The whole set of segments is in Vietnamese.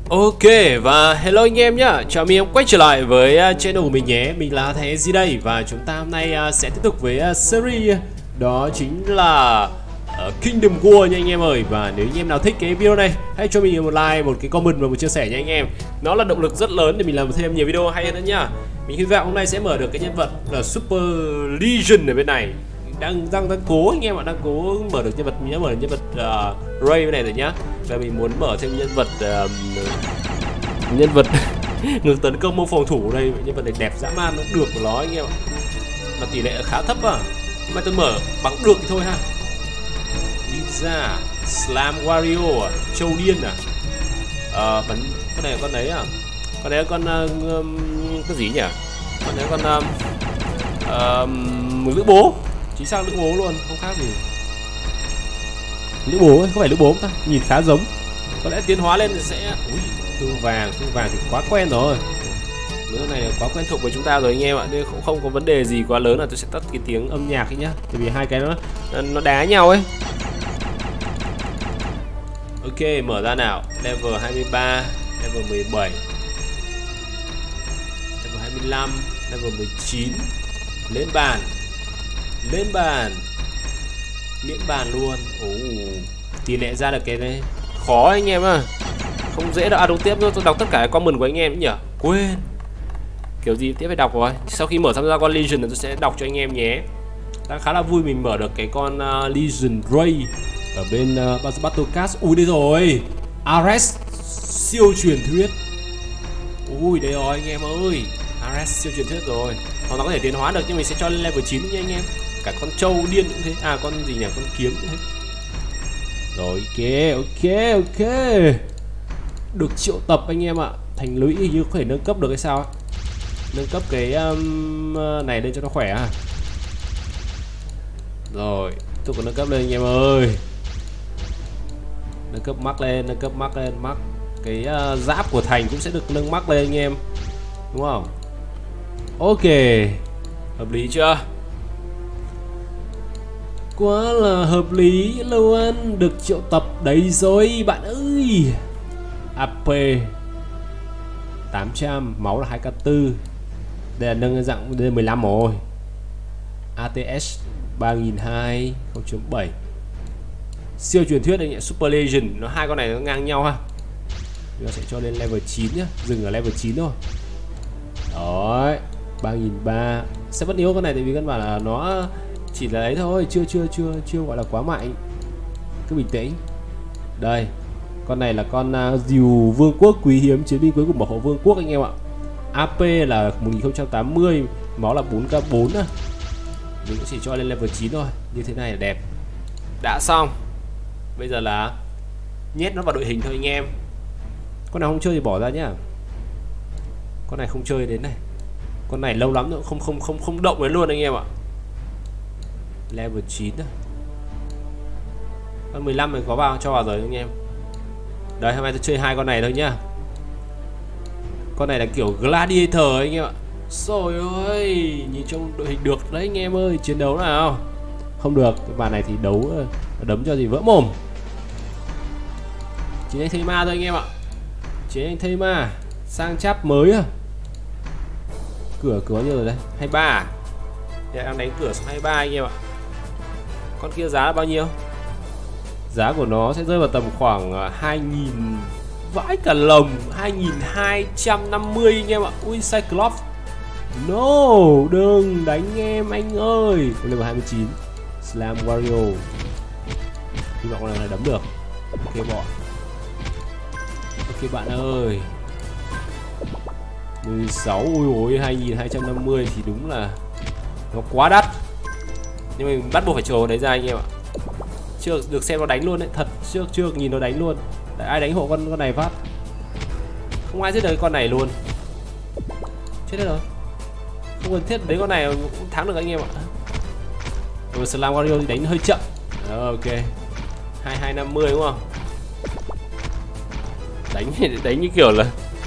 Ok và hello anh em nhá. Chào mừng em quay trở lại với channel của mình nhé. Mình là Thái Di đây và chúng ta hôm nay sẽ tiếp tục với series đó chính là Kingdom War nha anh em ơi. Và nếu anh em nào thích cái video này, hãy cho mình một like, một cái comment và một chia sẻ nha anh em. Nó là động lực rất lớn để mình làm thêm nhiều video hay hơn nữa nhá. Mình hy vọng hôm nay sẽ mở được cái nhân vật là Super Legion ở bên này. Đang cố anh em ạ, đang cố mở được nhân vật, mình đã mở được nhân vật Ray bên này rồi nhá. Và mình muốn mở thêm nhân vật ngược tấn công mâu phòng thủ đây. Nhân vật này đẹp dã man, nó được của nó anh em ạ, mà tỷ lệ khá thấp à, nhưng mà tôi mở bằng được thì thôi ha. Ninja Slam Wario à, châu điên à, bắn con này là con đấy à, con đấy là con cái gì nhỉ, con đấy là con lưỡi bố, chính xác lưỡi bố luôn, không khác gì. Lưỡi bố ấy, có phải lưỡi bố không ta? Nhìn khá giống. Có lẽ tiến hóa lên thì sẽ... Ui, thương vàng thì quá quen rồi. Lưỡi này quá quen thuộc với chúng ta rồi anh em ạ. Nên cũng không có vấn đề gì quá lớn là tôi sẽ tắt cái tiếng âm nhạc ấy nhá. Tại vì hai cái nó đá nhau ấy. Ok, mở ra nào. Level 23, level 17, level 25, level 19. Lên bàn. Lên bàn. Miễn bàn luôn. Tỷ lệ ra được cái này khó anh em à, không dễ đâu. À đúng, tiếp tôi đọc tất cả comment của anh em nhỉ, quên kiểu gì tiếp phải đọc rồi. Sau khi mở xong ra con Legion tôi sẽ đọc cho anh em nhé. Đang khá là vui mình mở được cái con Legion Ray ở bên Battlecast. Ui đây rồi, Ares siêu truyền thuyết. Ui đây rồi anh em ơi, Ares siêu truyền thuyết rồi. Nó có thể tiến hóa được nhưng mình sẽ cho lên level 9 nha anh em. Cả con trâu điên cũng thế. À con gì nhỉ, con kiếm cũng thế. Rồi ok. Được triệu tập anh em ạ. Thành lũy hình như có thể nâng cấp được hay sao ấy. Nâng cấp cái này lên cho nó khỏe à. Rồi tôi còn nâng cấp lên anh em ơi. Nâng cấp mắc lên, mắc. Cái giáp của thành cũng sẽ được nâng mắc lên anh em, đúng không? Ok, hợp lý chưa? Quá là hợp lý luôn. Được triệu tập đấy rồi bạn ơi. AP 800, máu là 2k4. Đây là nâng dạng, đây là 15 rồi. ATS 3200 0.7. Siêu truyền thuyết anh ạ, Super Legion. Nó hai con này nó ngang nhau ha. Chúng ta sẽ cho lên level 9 nhá, dừng ở level 9 thôi. Đấy, 3300. Sẽ vẫn yếu con này tại vì căn bản là nó chỉ là đấy thôi, chưa gọi là quá mạnh. Cứ bình tĩnh. Đây, con này là con diều vương quốc quý hiếm, chiến binh cuối cùng bảo hộ vương quốc anh em ạ. AP là 1080, máu là 4k4 á. Mình cũng chỉ cho lên level 9 thôi. Như thế này là đẹp. Đã xong. Bây giờ là nhét nó vào đội hình thôi anh em. Con nào không chơi thì bỏ ra nhá. Con này không chơi đến này. Con này lâu lắm nữa không động đến luôn anh em ạ. Level 9 á. Con 15 này có vào cho vào rồi anh em. Đấy, hôm nay tôi chơi hai con này thôi nhá. Con này là kiểu gladiator anh em ạ. Trời ơi, nhìn trong đội hình được đấy anh em ơi. Chiến đấu nào. Không được, cái bàn này thì đấu đấm cho gì vỡ mồm. Chiến anh Thema thôi anh em ạ. Chiến anh Thema sang chap mới à. Cửa bao nhiêu rồi đây? 23 à? Để đang đánh cửa số 23 anh em ạ. Con kia giá là bao nhiêu? Giá của nó sẽ rơi vào tầm khoảng 2000 vãi cả lồng, 2250 anh em ạ. Ui Cyclops. No, đừng đánh em anh ơi. Level 29 Slam Wario. Hy vọng là đấm được. Ok bọn. Ok bạn ơi. 16, ui 2250 thì đúng là nó quá đắt. Nhưng mình bắt buộc phải chờ đấy ra anh em ạ. Chưa được xem nó đánh luôn đấy, thật chưa được nhìn nó đánh luôn. Tại ai đánh hộ con này phát. Không ai giết được con này luôn. Chết hết rồi. Không cần thiết đến con này cũng thắng được anh em ạ. Rồi Slam Wario thì đánh hơi chậm. Ok. 2250 đúng không? Đánh như kiểu là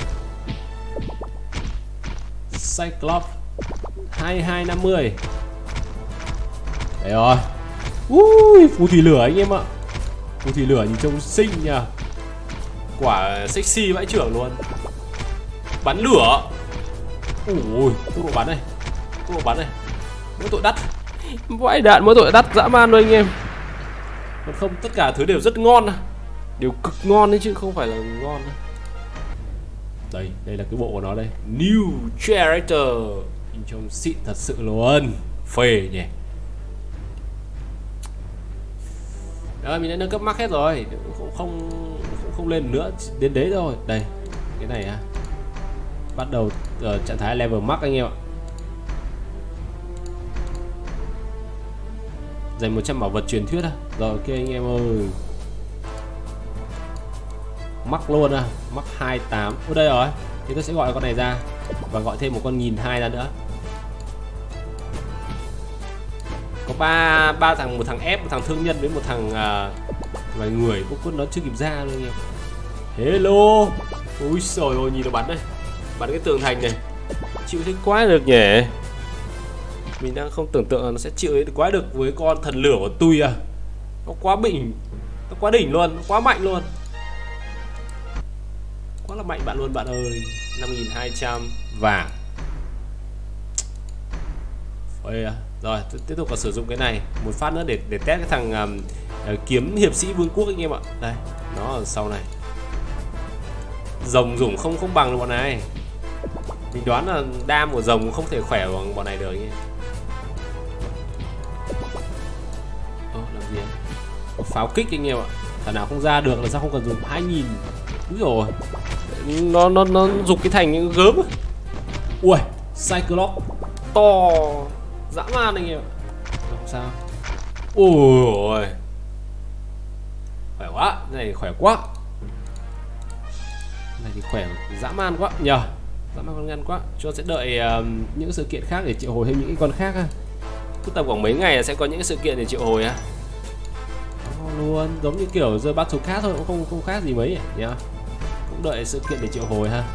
Cyclops 2250. Đấy rồi. Ui, phù thủy lửa anh em ạ. Phù thủy lửa nhìn trông xinh nha. quả sexy vãi trưởng luôn. Bắn lửa. Ui, tốc độ bắn này. Tốc độ bắn này. Mỗi tội đắt. Vãi đạn mỗi tội đắt dã man thôi anh em. Còn không tất cả thứ đều rất ngon. Đều cực ngon đấy chứ không phải là ngon. Đây là cái bộ của nó đây. New Character. Trông xịn thật sự luôn. Phê nhỉ. Rồi mình đã nâng cấp max hết rồi. Không lên nữa. Đến đấy rồi. Đây. Cái này à. Bắt đầu ở trạng thái level max anh em ạ. Dành 100 bảo vật truyền thuyết à. Rồi ok anh em ơi. Mắc luôn à. Mắc 28. Ở đây rồi. Thì tôi sẽ gọi con này ra. Và gọi thêm một con 1002 ra nữa. Có ba thằng, một thằng ép, một thằng thương nhân với một thằng loài người. Cũng nó chưa kịp ra luôn anh em. Hello. Ui trời ơi nhìn nó bắn đây. Bắn cái tường thành này. Chịu thích quá được nhỉ. Mình đang không tưởng tượng là nó sẽ chịu quá được với con thần lửa của tôi à. Nó quá đỉnh. Nó quá đỉnh luôn. Nó quá mạnh luôn. Quá là mạnh bạn luôn bạn ơi. 5200 vàng. Rồi tiếp tục sử dụng cái này một phát nữa để test cái thằng kiếm hiệp sĩ vương quốc anh em ạ. Đây nó ở sau này. Rồng dùng không bằng được bọn này. Mình đoán là đam của rồng không thể khỏe bằng bọn này được anh em. Làm gì ấy? Pháo kích anh em ạ. Thằng nào không ra được là sao không cần dùng 2000. Úi rồi. Nó dục cái thành những gớm. Ui Cyclops to dã man anh em. Làm sao? Ôi khỏe quá. Cái này khỏe quá. Cái này thì khỏe dã man quá nhờ. Dã man con ngăn quá. Cho sẽ đợi những sự kiện khác để triệu hồi thêm những con khác ha. Cứ tầm khoảng mấy ngày là sẽ có những sự kiện để triệu hồi á. Luôn giống như kiểu The Battle Card thôi, cũng không khác gì mấy nhỉ. Cũng đợi sự kiện để triệu hồi ha.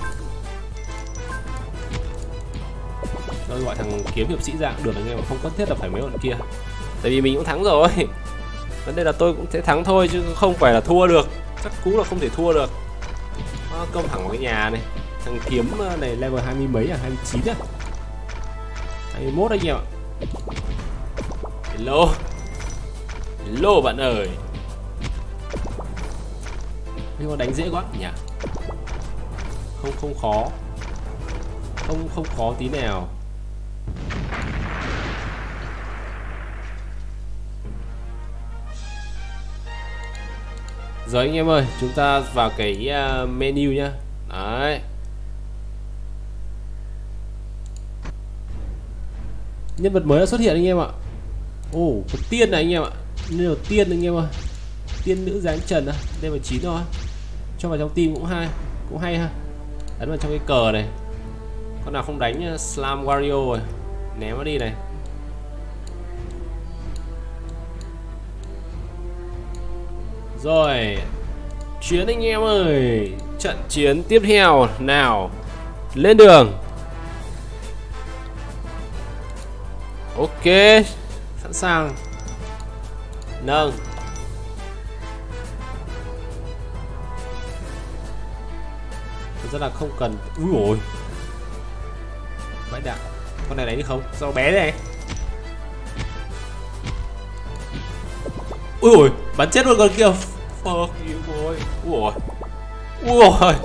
Tôi gọi thằng kiếm hiệp sĩ ra cũng được anh em, không cần thiết là phải mấy con kia. Tại vì mình cũng thắng rồi. Vấn đề là tôi cũng sẽ thắng thôi chứ không phải là thua được. Chắc cũng là không thể thua được. Nó công thẳng vào cái nhà này. Thằng kiếm này level 20 mấy à, 29 à, 21 anh em ạ. Hello. Hello bạn ơi. Nhưng mà đánh dễ quá nhỉ. Không khó. Không khó tí nào. Rồi anh em ơi, chúng ta vào cái menu nhá. Đấy. Nhân vật mới đã xuất hiện anh em ạ. Ồ, có tiên này anh em ạ. Nên là tiên anh em ơi. Tiên nữ dáng trần á, đây là 9 thôi. Cho vào trong team cũng hay ha. Ấn vào trong cái cờ này. Con nào không đánh Slam Wario rồi, ném nó đi này. Rồi, chiến anh em ơi. Trận chiến tiếp theo nào. Lên đường. Ok, sẵn sàng. Nâng. Rất là không cần. Úi ôi, vãi đạn. Con này đánh được không? Sao bé này. Ui ôi, bắn chết luôn con kia. Fuck you boy. Ui ôi. Ui ôi.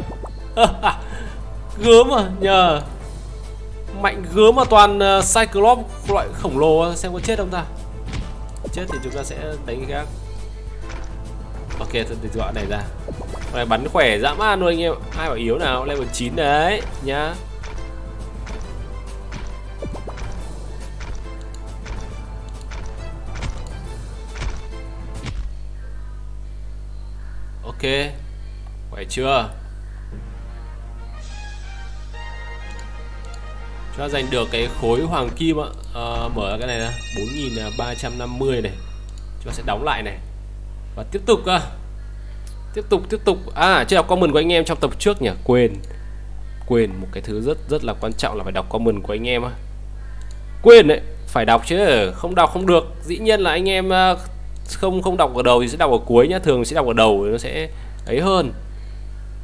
Gớm à nhờ. Mạnh gớm mà toàn Cyclops loại khổng lồ. Xem có chết không ta. Chết thì chúng ta sẽ đánh cái khác. Ok, tôi gọi này ra. Con này bắn khỏe dã man luôn anh em. Ai bảo yếu nào, level 9 đấy nhá. Ok, khỏe chưa? Cho giành được cái khối hoàng kim ạ. Mở cái này ra 4350 này. Chúng ta sẽ đóng lại này. Và tiếp tục tiếp tục. À, chưa đọc comment của anh em trong tập trước nhỉ. Quên một cái thứ rất là quan trọng là phải đọc comment của anh em á. Quên đấy, phải đọc chứ, không đọc không được. Dĩ nhiên là anh em không đọc ở đầu thì sẽ đọc ở cuối nhá. Thường sẽ đọc ở đầu thì nó sẽ ấy hơn.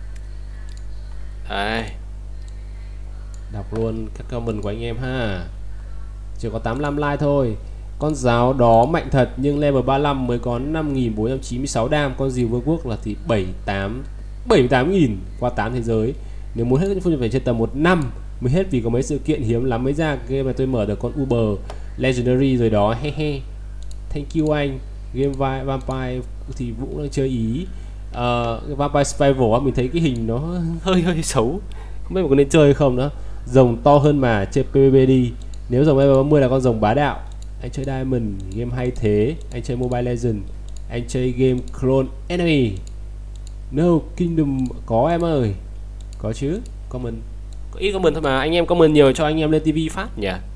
Đây, đọc luôn các comment của anh em ha. Chỉ có 85 like thôi. Con giáo đó mạnh thật nhưng level 35 mới có 5.496 đam. Con dìu vương quốc là thì 78.000 qua 8 thế giới. Nếu muốn hết các phun phải trên tầm 1 năm mới hết vì có mấy sự kiện hiếm lắm mới ra. Game mà tôi mở được con Uber Legendary rồi đó, he he. Thank you anh. Game Vampire thì Vũ đang chơi ý. Vampire Survival mình thấy cái hình nó hơi xấu, không biết có nên chơi hay không nữa. Rồng to hơn mà, chơi PvP đi. Nếu rồng level 30 là con rồng bá đạo. Anh chơi Diamond, game hay thế. Anh chơi Mobile Legends, anh chơi game Clone Enemy. No Kingdom có em ơi. Có chứ, comment. Có ít comment thôi mà, anh em comment nhiều cho anh em lên TV phát nhỉ.